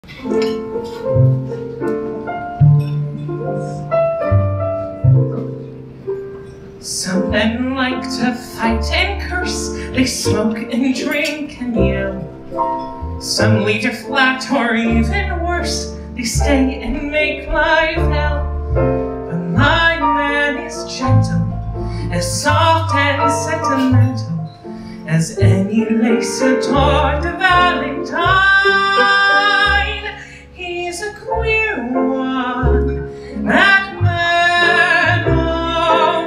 Some men like to fight and curse, they smoke and drink and yell. Some lead to flat or even worse, they stay and make life hell. But my man is gentle, as soft and sentimental as any lace-adorned valentine. He's a queer one, that man of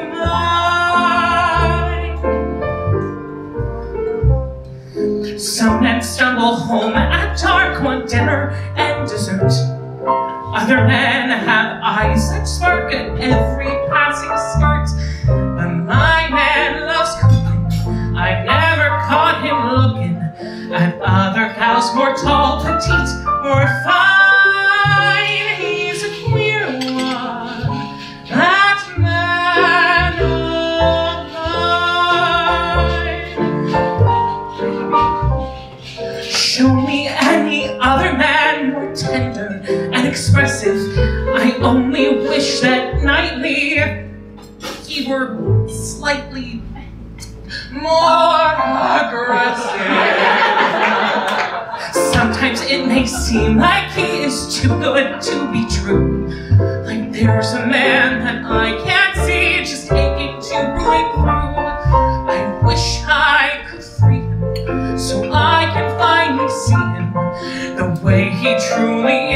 mine. Some men stumble home at dark, want dinner and dessert. Other men have eyes that spark at every passing skirt. But my man loves cooking, I've never caught him looking at other cows more tall, petite, or fine. He's a queer one, that man of mine. Show me any other man more tender and expressive. I only wish that nightly he were slightly more aggressive. Sometimes it may seem like he is too good to be true. Like there's a man that I can't see just aching to break through. I wish I could free him so I can finally see him the way he truly